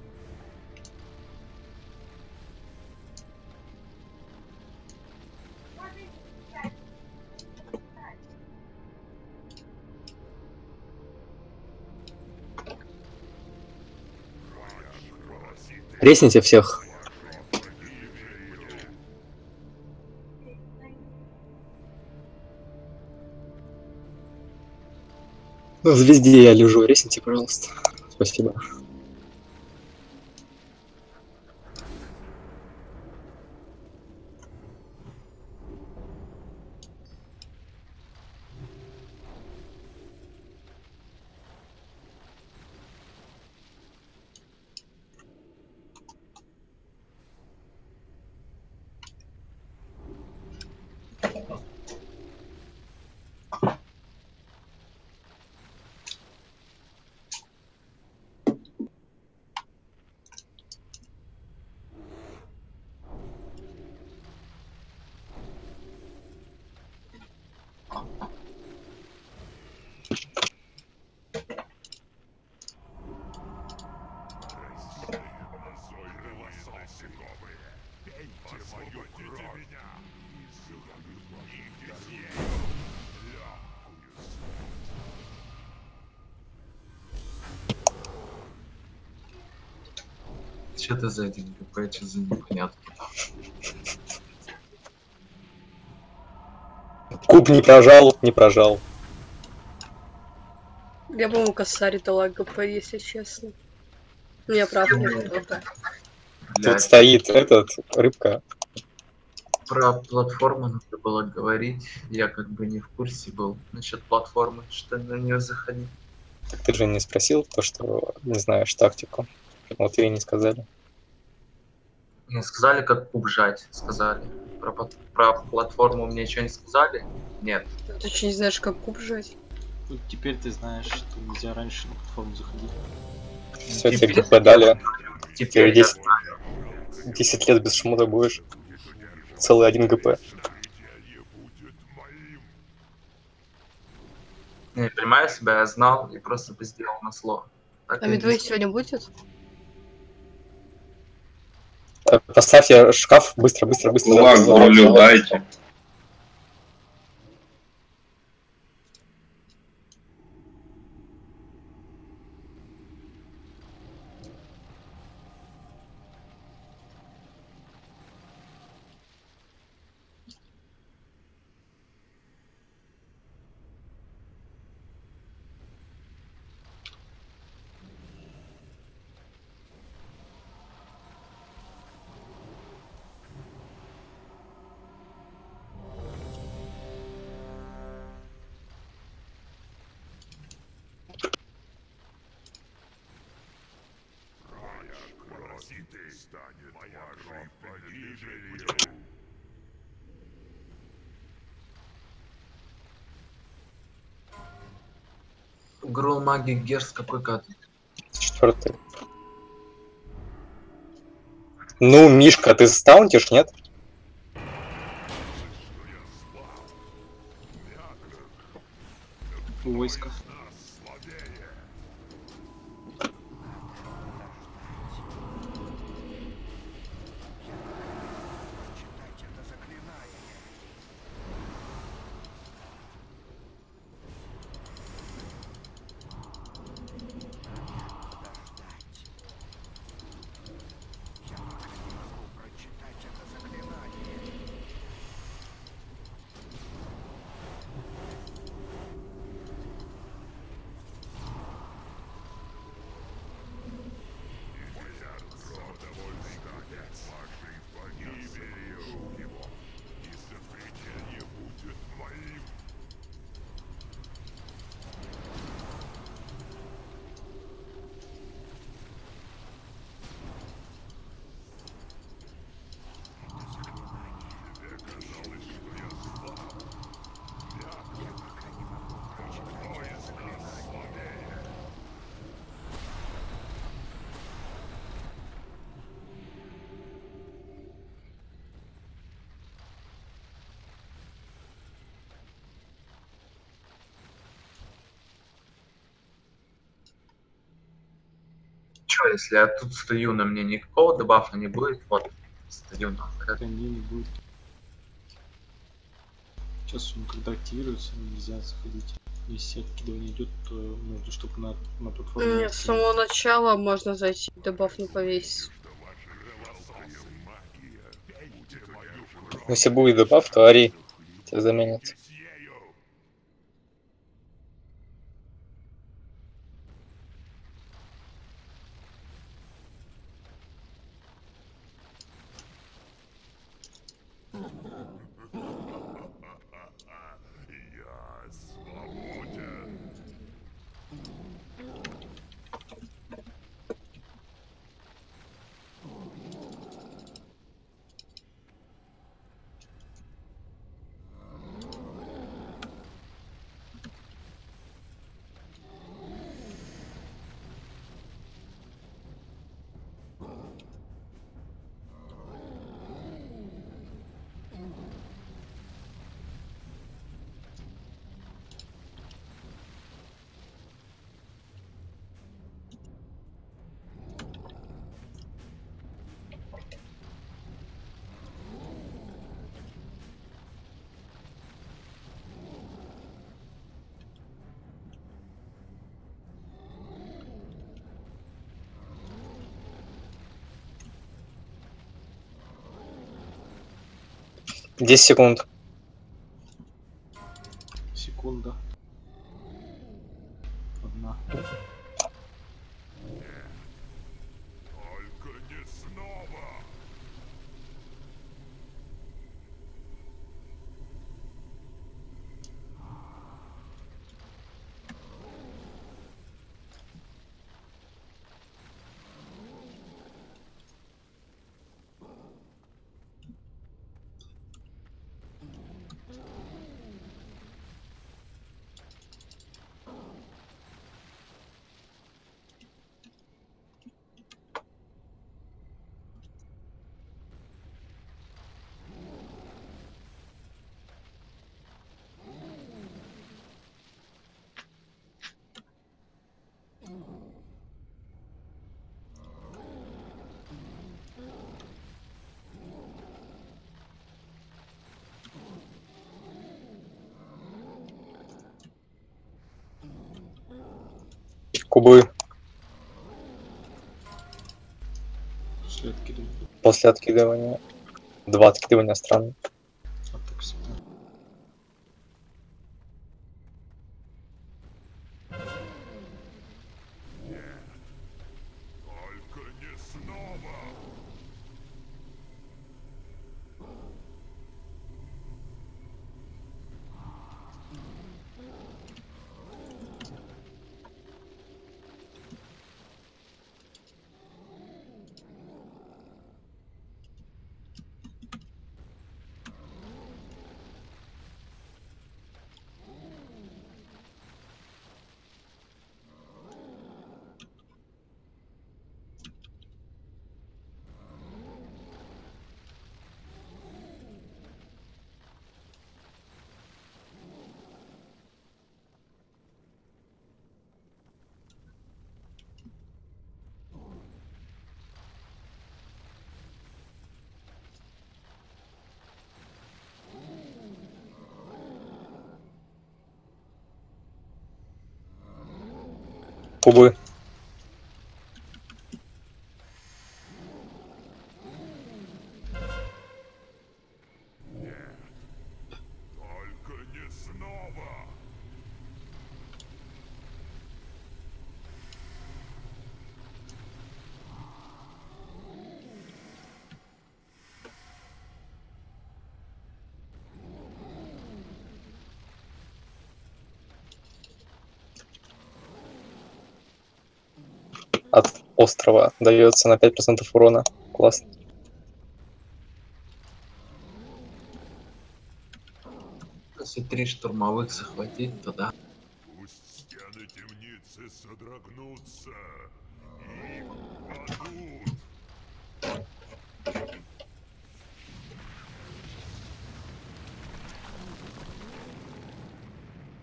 Ресните всех. Ну, в звезде я лежу, ресните, пожалуйста. Спасибо. Что ты за эти ГП, что за непонятки? Куб не прожал, не прожал. Я, по-моему, косарь дала ГП, если честно. Ну, я прав, нет ГП. Тут стоит этот, рыбка. Про платформу надо было говорить. Я как бы не в курсе был насчет платформы, что на нее заходить. Так ты же не спросил то, что не знаешь тактику. Вот и не сказали. Не сказали, как куб жать, сказали. Про, про платформу мне ничего не сказали? Нет. Ты что, не знаешь, как куб жать? Ну, теперь ты знаешь, что нельзя раньше на платформу заходить. Все, тебе ГП дали. Теперь десять, десять лет без шмота будешь. Целый один ГП. Не, понимаю себя, я знал и просто бы сделал на сло. Так а медведь сегодня будет? Поставьте шкаф, быстро, быстро, быстро. Лак волю дайте. Грол магии Герс какой кат? Четвертый. Ну, Мишка, ты стаунтишь, нет? Войска. что, если я тут стою, на мне никакого дебафа не будет? Вот, стою на. Это не, не будет. Сейчас он когда активируется, нельзя заходить. Если откидывание идет, то нужно, чтобы на, на платформе... Нет, с самого начала можно зайти, дебаф не повесить. Если будет дебаф, то Ари тебя заменят. десять секунд. Секунда. Одна. Кубы. После откидывания. После откидывания. Два откидывания странно. А так всегда. Кубы. От острова дается на пять процентов урона. Классно. Если три штурмовых захватить, то да. Пусть стены темницы содрогнутся и падут.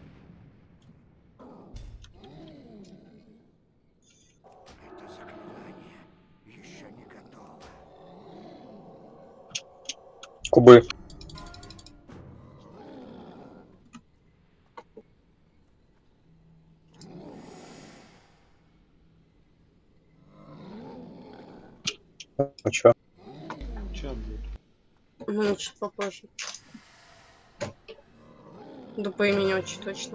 Это заклинание кубы. Ну чё? Чё, блядь? Ну, чуть попозже. Да по имени очень точно.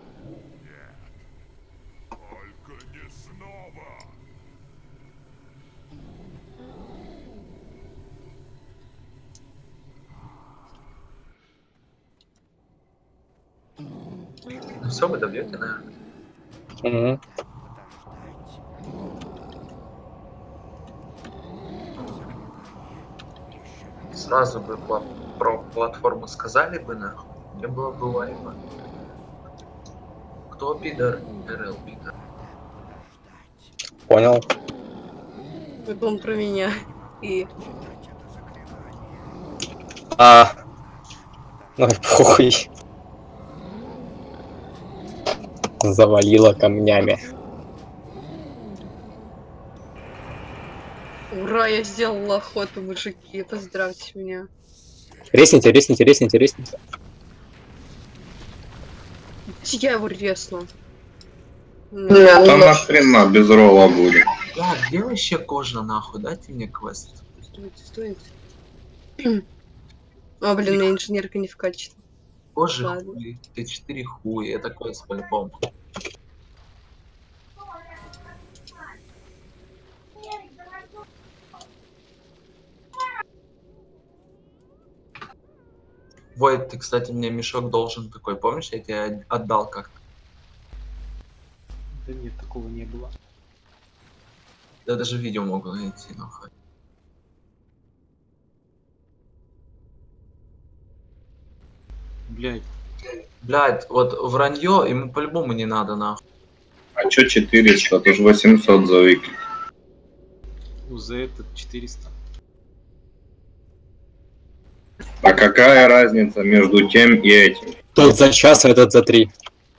Только не снова! Ну все, вы добьете, наверное. Угу. Сразу бы пла- про платформу сказали бы, нахуй. Не было бы лайва. Кто пидор? РЛ пидор. Понял. Это он про меня. И А. Ну и похуй. Завалило камнями. ура, я сделала охоту, мужики. Поздравьте меня. Ресните, ресните, ресните, ресните. Я его резну. Да нахрена без ролла будет. Да, где вообще кожа, нахуй? Дайте мне квест. Стойте, стойте. А, блин, я инженерка не в качестве. Кожа Ладно. хуй. Т четыре хуй. Это квест по-любому. Войт, ты, кстати, мне мешок должен такой, помнишь, я тебе отдал как-то? Да нет, такого не было. Я даже видео могу найти, нахуй. Блядь. Блядь, вот вранье ему по-любому не надо, нахуй. А чё четыреста? Это же восемьсот за викинг. Ну, за этот четыреста. А какая разница между тем и этим? Тот за час, а этот за три.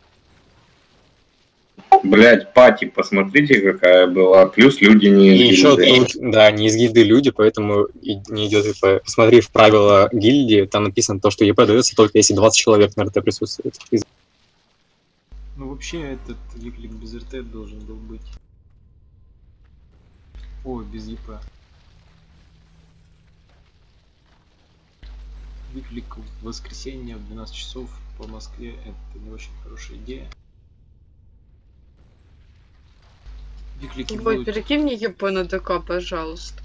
Блять, пати, посмотрите, какая была. Плюс люди не И из еще гильдии. тут, да, не из гильдии люди, поэтому и не идет ИП. Посмотри в правила гильдии, там написано то, что ИП дается только если двадцать человек на РТ присутствует. Ну вообще этот виклик без РТ должен был быть. Ой, без ЕП. Виклик в воскресенье в двенадцать часов по Москве — это не очень хорошая идея. Виклики Ой, будут... перекинь мне ЕП на ДК, пожалуйста.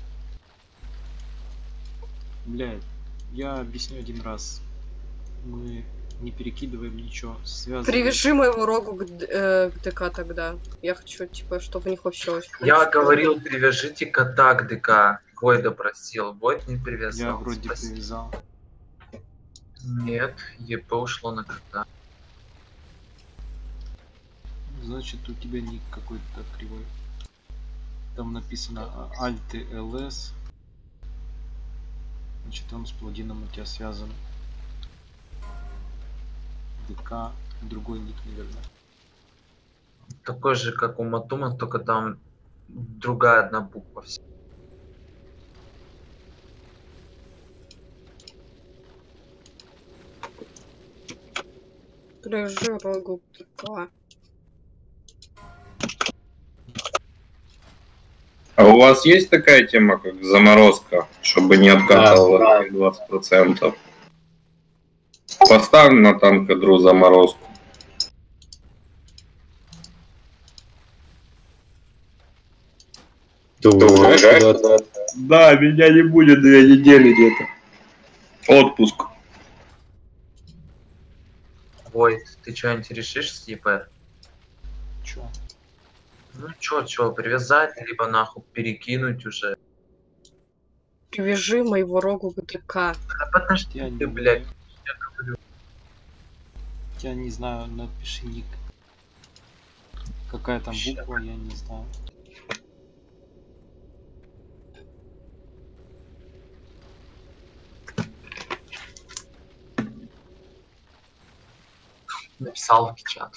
Блядь, я объясню один раз. Мы не перекидываем ничего. Связываем. Привяжи моего рогу к, д- э, к ДК тогда. Я хочу, типа, чтобы у них вообще очень... Я говорил, привяжите кота к ДК. Войда просил. Войд не Я привязал. вроде Спасибо. привязал. Нет, ЕП ушло на кота. Значит, у тебя ник какой-то кривой. Там написано Alt ls. Значит, он с плагином у тебя связан. ДК, другой ник, наверное. Такой же, как у Матума, только там другая одна буква. вся. Привяжи рогу к ДК. А у вас есть такая тема, как заморозка, чтобы не откатывало Да. двадцать процентов? Поставь на там кадру заморозку. Думаешь, куда-то? Да, меня не будет две недели где-то. Отпуск. Войд, ты что-нибудь решишь с ЕП? Чё? Ну чё, чё, привязать, либо нахуй перекинуть уже. Привяжи моего рогу к ДК. Да подожди, Я ты, не блядь. знаю. Я не знаю, напиши ник. Какая там Вообще. буква, я не знаю. Написал в чат.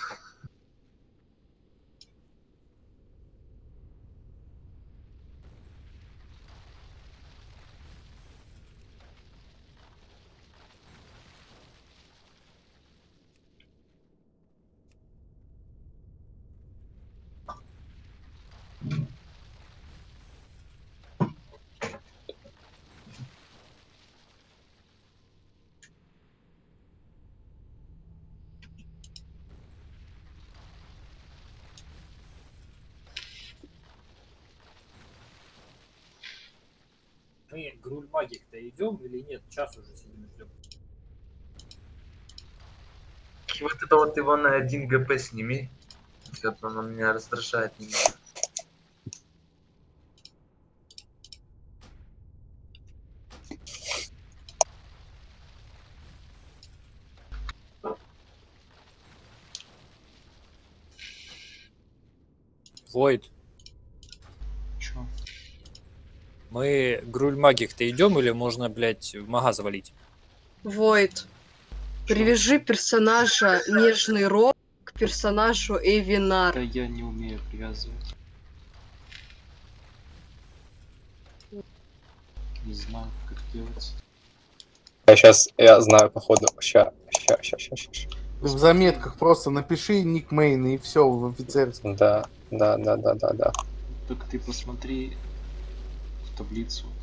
Мы Груль Магик-то идем или нет? Час уже сидим ждем. И вот это вот его на один ГП сними. Это он меня раздражает немного. Войд. Чё? Мы Груль Магик-то идем или можно, блядь, в мага завалить? Войд. Привяжи персонажа Нежный Рог к персонажу Эвинар. Да я не умею привязывать. Не знаю, как делать. Я сейчас, я знаю, походу. Ща, ща, ща, ща, ща. В заметках просто напиши ник Мейна и все в офицерском. Да, да, да, да, да, да. Так ты посмотри в таблицу.